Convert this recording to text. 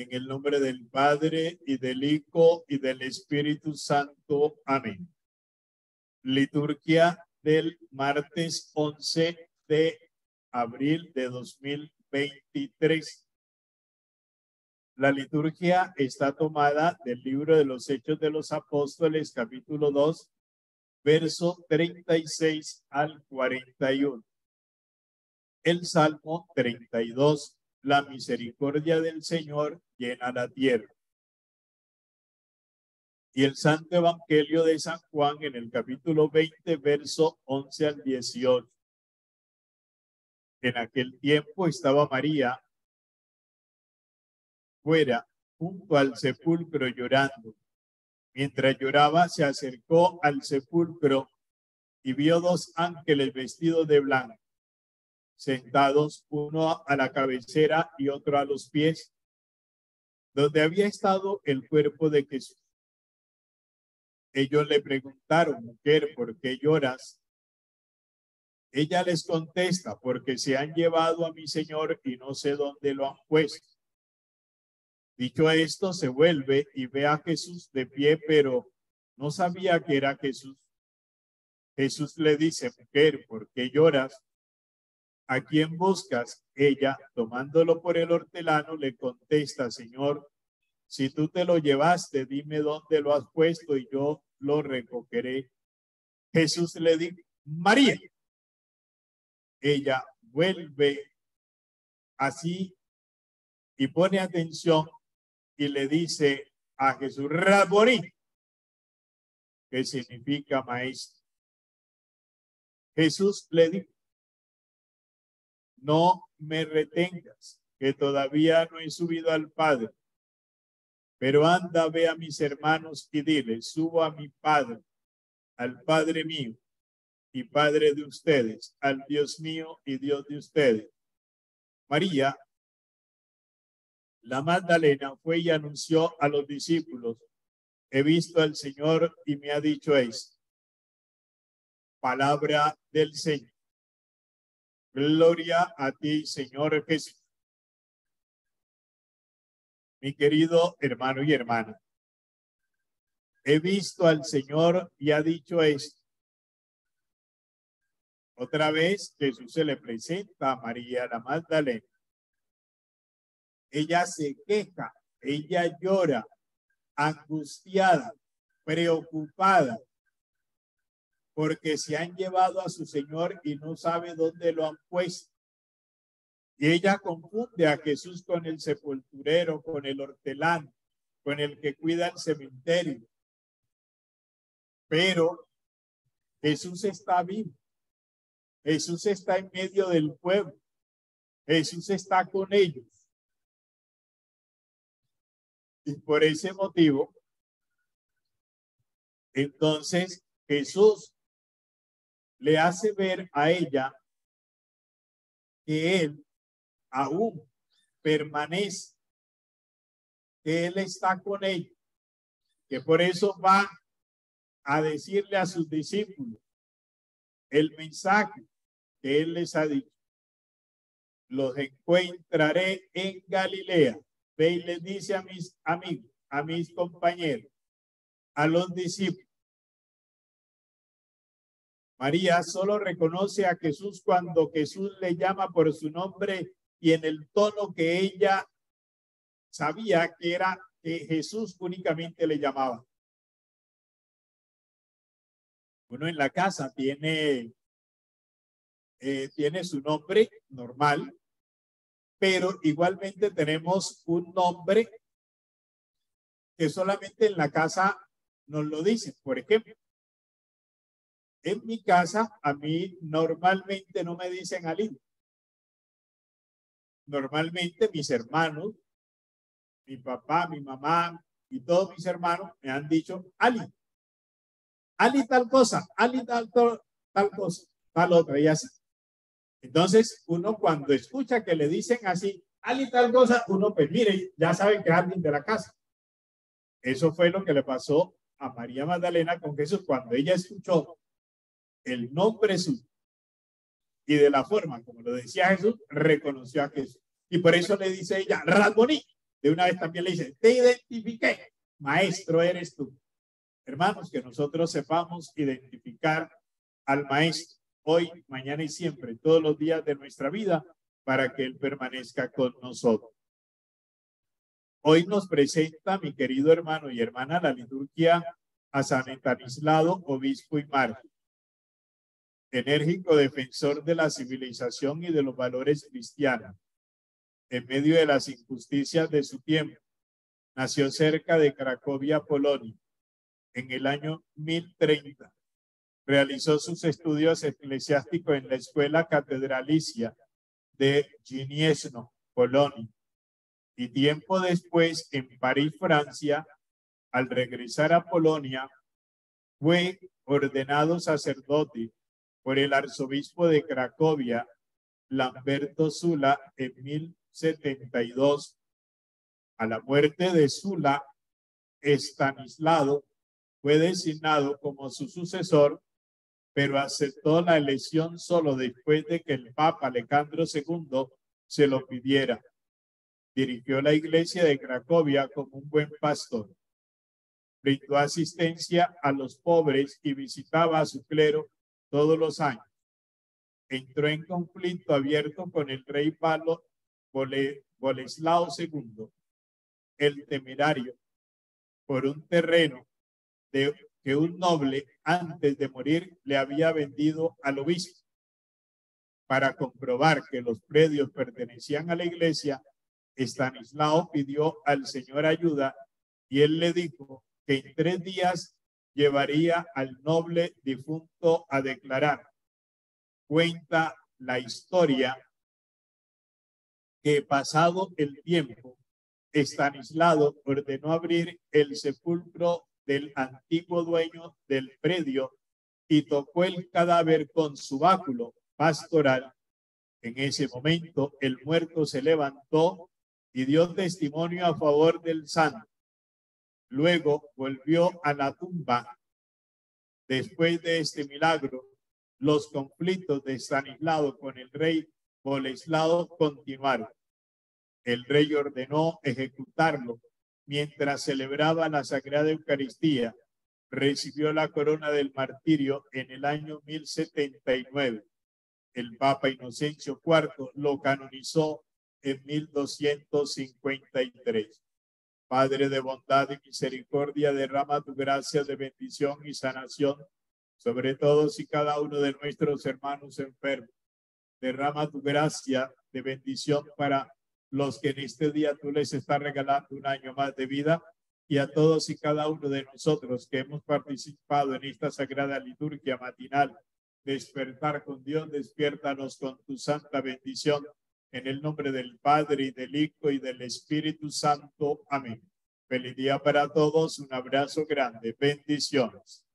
En el nombre del Padre, y del Hijo, y del Espíritu Santo. Amén. Liturgia del martes 11 de abril de 2023. La liturgia está tomada del libro de los Hechos de los Apóstoles, capítulo 2, verso 36 al 41. El Salmo 32. La misericordia del Señor llena la tierra. Y el Santo Evangelio de San Juan en el capítulo 20, verso 11 al 18. En aquel tiempo estaba María fuera, junto al sepulcro, llorando. Mientras lloraba, se acercó al sepulcro y vio dos ángeles vestidos de blanco, sentados, uno a la cabecera y otro a los pies, donde había estado el cuerpo de Jesús. Ellos le preguntaron: mujer, ¿por qué lloras? Ella les contesta: porque se han llevado a mi Señor y no sé dónde lo han puesto. Dicho esto, se vuelve y ve a Jesús de pie, pero no sabía que era Jesús. Jesús le dice: mujer, ¿por qué lloras? ¿A quién buscas? Ella, tomándolo por el hortelano, le contesta: Señor, si tú te lo llevaste, dime dónde lo has puesto y yo lo recogeré. Jesús le dijo: María. Ella vuelve así y pone atención y le dice a Jesús: Rabboni, que significa maestro. Jesús le dijo: no me retengas, que todavía no he subido al Padre, pero anda, ve a mis hermanos y dile: subo a mi Padre, al Padre mío y Padre de ustedes, al Dios mío y Dios de ustedes. María, la Magdalena, fue y anunció a los discípulos: he visto al Señor y me ha dicho esto. Palabra del Señor. Gloria a ti, Señor Jesús. Mi querido hermano y hermana, he visto al Señor y ha dicho esto. Otra vez Jesús se le presenta a María la Magdalena. Ella se queja, ella llora, angustiada, preocupada, porque se han llevado a su Señor y no sabe dónde lo han puesto. Y ella confunde a Jesús con el sepulturero, con el hortelano, con el que cuida el cementerio. Pero Jesús está vivo. Jesús está en medio del pueblo. Jesús está con ellos. Y por ese motivo, entonces Jesús le hace ver a ella que él aún permanece, que él está con ellos, que por eso va a decirle a sus discípulos el mensaje que él les ha dicho: los encontraré en Galilea. Ve y les dice a mis amigos, a mis compañeros, a los discípulos. María solo reconoce a Jesús cuando Jesús le llama por su nombre y en el tono que ella sabía que era que Jesús únicamente le llamaba. Uno en la casa tiene su nombre normal, pero igualmente tenemos un nombre que solamente en la casa nos lo dicen. Por ejemplo, en mi casa a mí normalmente no me dicen Ali. Normalmente mis hermanos, mi papá, mi mamá y todos mis hermanos me han dicho Ali. Ali tal cosa, Ali tal cosa, tal otra y así. Entonces, uno cuando escucha que le dicen así, Ali tal cosa, uno pues mire, ya sabe que es alguien de la casa. Eso fue lo que le pasó a María Magdalena con Jesús cuando ella escuchó el nombre suyo y de la forma como lo decía Jesús, reconoció a Jesús. Y por eso le dice ella, Rabboni, de una vez también le dice, te identifiqué, maestro eres tú. Hermanos, que nosotros sepamos identificar al maestro hoy, mañana y siempre, todos los días de nuestra vida, para que él permanezca con nosotros. Hoy nos presenta, mi querido hermano y hermana, la liturgia a San Estanislao, obispo y mártir, enérgico defensor de la civilización y de los valores cristianos. En medio de las injusticias de su tiempo, nació cerca de Cracovia, Polonia, en el año 1030. Realizó sus estudios eclesiásticos en la escuela catedralicia de Gniezno, Polonia, y tiempo después en París, Francia. Al regresar a Polonia, fue ordenado sacerdote por el arzobispo de Cracovia, Lamberto Sula, en 1072. A la muerte de Sula, Estanislao fue designado como su sucesor, pero aceptó la elección solo después de que el Papa Alejandro II se lo pidiera. Dirigió la iglesia de Cracovia como un buen pastor. Brindó asistencia a los pobres y visitaba a su clero todos los años. Entró en conflicto abierto con el rey Boleslao II, el temerario, por un terreno que un noble antes de morir le había vendido al obispo. Para comprobar que los predios pertenecían a la iglesia, Estanislao pidió al Señor ayuda y él le dijo que en 3 días llevaría al noble difunto a declarar. Cuenta la historia que pasado el tiempo, Estanislao ordenó abrir el sepulcro del antiguo dueño del predio y tocó el cadáver con su báculo pastoral. En ese momento, el muerto se levantó y dio testimonio a favor del santo. Luego volvió a la tumba. Después de este milagro, los conflictos de Estanislao con el rey Boleslao continuaron. El rey ordenó ejecutarlo mientras celebraba la Sagrada Eucaristía. Recibió la corona del martirio en el año 1079. El Papa Inocencio IV lo canonizó en 1253. Padre de bondad y misericordia, derrama tu gracia de bendición y sanación sobre todos y cada uno de nuestros hermanos enfermos. Derrama tu gracia de bendición para los que en este día tú les estás regalando un año más de vida, y a todos y cada uno de nosotros que hemos participado en esta sagrada liturgia matinal. Despertar con Dios, despiértanos con tu santa bendición. En el nombre del Padre, y del Hijo, y del Espíritu Santo. Amén. Feliz día para todos. Un abrazo grande. Bendiciones.